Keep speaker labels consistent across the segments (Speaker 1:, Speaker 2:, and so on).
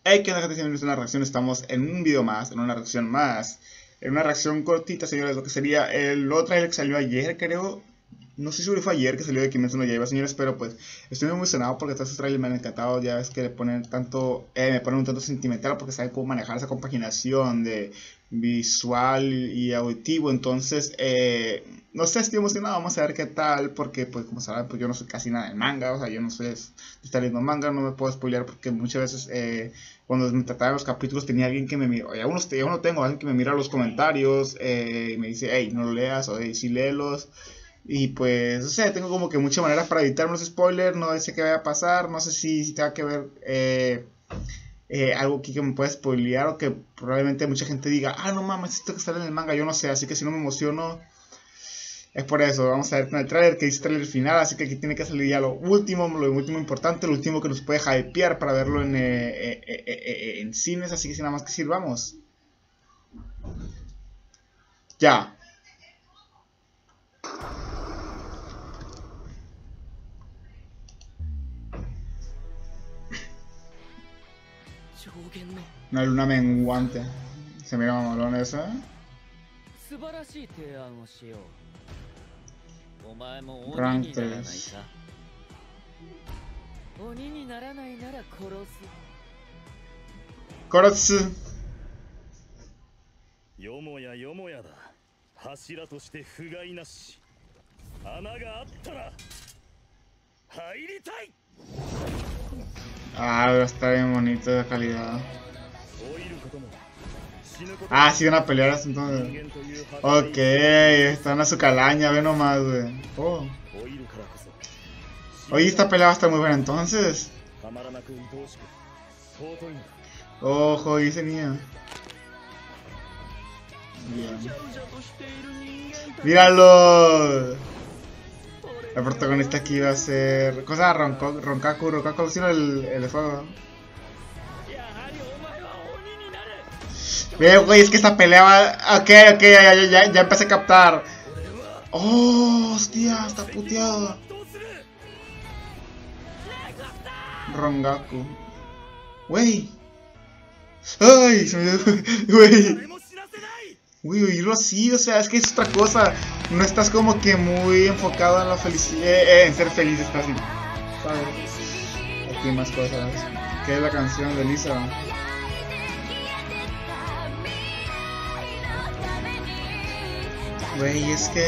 Speaker 1: Hey, ¿qué onda, gente? Bienvenidos a una reacción. Estamos en un video más, en una reacción más. En una reacción cortita, señores, lo que sería el otro trailer que salió ayer, creo. No sé si fue ayer que salió de Kimetsu no Yaiba, señores, pero pues estoy muy emocionado porque todos estos trailers me han encantado. Ya ves que le ponen tanto, me ponen un tanto sentimental porque saben cómo manejar esa compaginación de visual y auditivo. Entonces, no sé, estoy emocionado. Vamos a ver qué tal, porque pues como saben, pues yo no soy casi nada de manga, o sea, yo no sé de estar leyendo manga, no me puedo spoilear porque muchas veces cuando me trataba de los capítulos tenía alguien que me mira, y aún no tengo, alguien que me mira los comentarios, y me dice, hey, no lo leas, o hey, sí léelos. Y pues, o sea, tengo como que muchas maneras para evitarme los spoilers, no sé qué vaya a pasar, no sé si tenga que ver algo aquí que me pueda spoilear o que probablemente mucha gente diga, ah, no mames, esto que sale en el manga, yo no sé, así que si no me emociono, es por eso. Vamos a ver con el trailer que dice trailer final, así que aquí tiene que salir ya lo último importante, lo último que nos puede hypear para verlo en cines, así que sin nada más que decir, vamos. Ya. Una luna menguante. Se mira mamalón eso, ¿eh? Rank 3. Korotsu.
Speaker 2: よもやよもやだ。柱として不甲斐なし。穴があったら入りたい。
Speaker 1: Ah, está bien bonito de calidad. Ah, sí, van a pelear entonces. Ok, están a su calaña, ve nomás, güey. Oh. Oye, esta pelea va a estar muy buena entonces. Ojo, dice niña. Bien. ¡Míralo! El protagonista aquí va a ser... Cosa Ronkaku, sino el de fuego. Ve, güey, es que esta pelea va... Ok, ya empecé a captar. Oh, hostia, está puteado. Rongaku. Güey. Ay, se me dio... Güey. Uy, oírlo así, o sea, es que es otra cosa. No estás como que muy enfocado en la felicidad, en ser feliz, estás así, ¿sabes? Aquí hay más cosas. ¿Qué es la canción de Lisa? Güey, es que...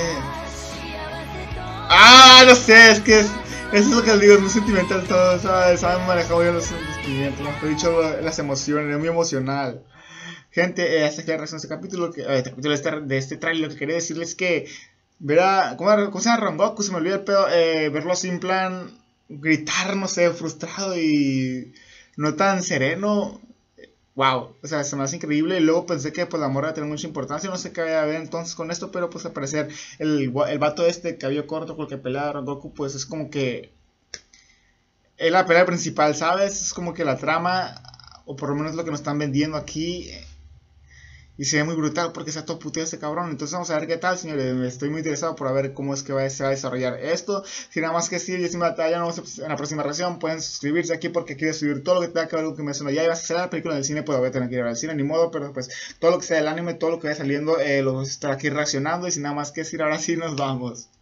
Speaker 1: Ah, no sé, es que eso es lo que les digo, es muy sentimental todo, ¿sabes? Saben manejar muy bien los sentimientos, mejor dicho, las emociones, es muy emocional. Gente, hasta aquí la reacción de este capítulo, de este trailer, lo que quería decirles que verá, ¿cómo se llama Rongoku? Se me olvidó el pedo, verlo así en plan, gritar, no sé, frustrado y no tan sereno, wow, o sea, se me hace increíble. Y luego pensé que pues la morra iba a tener mucha importancia, no sé qué vaya a ver entonces con esto, pero pues al parecer el vato este, cabello corto con el que pelea a Rongoku, pues es como que es la pelea principal, ¿sabes? Es como que la trama, o por lo menos lo que nos están vendiendo aquí. Y se ve muy brutal porque está todo puteado este cabrón. Entonces vamos a ver qué tal, señores. Estoy muy interesado por ver cómo es que se va a desarrollar esto. Sin nada más que decir, yo soy Matalla. Nos vemos en la próxima reacción. Pueden suscribirse aquí porque quiero subir todo lo que tenga que ver con Kimetsu no Yaiba. Si será la película del cine, pues voy a tener que ir al cine, ni modo. Pero pues todo lo que sea del anime, todo lo que vaya saliendo, lo voy a estar aquí reaccionando. Y sin nada más que decir, ahora sí nos vamos.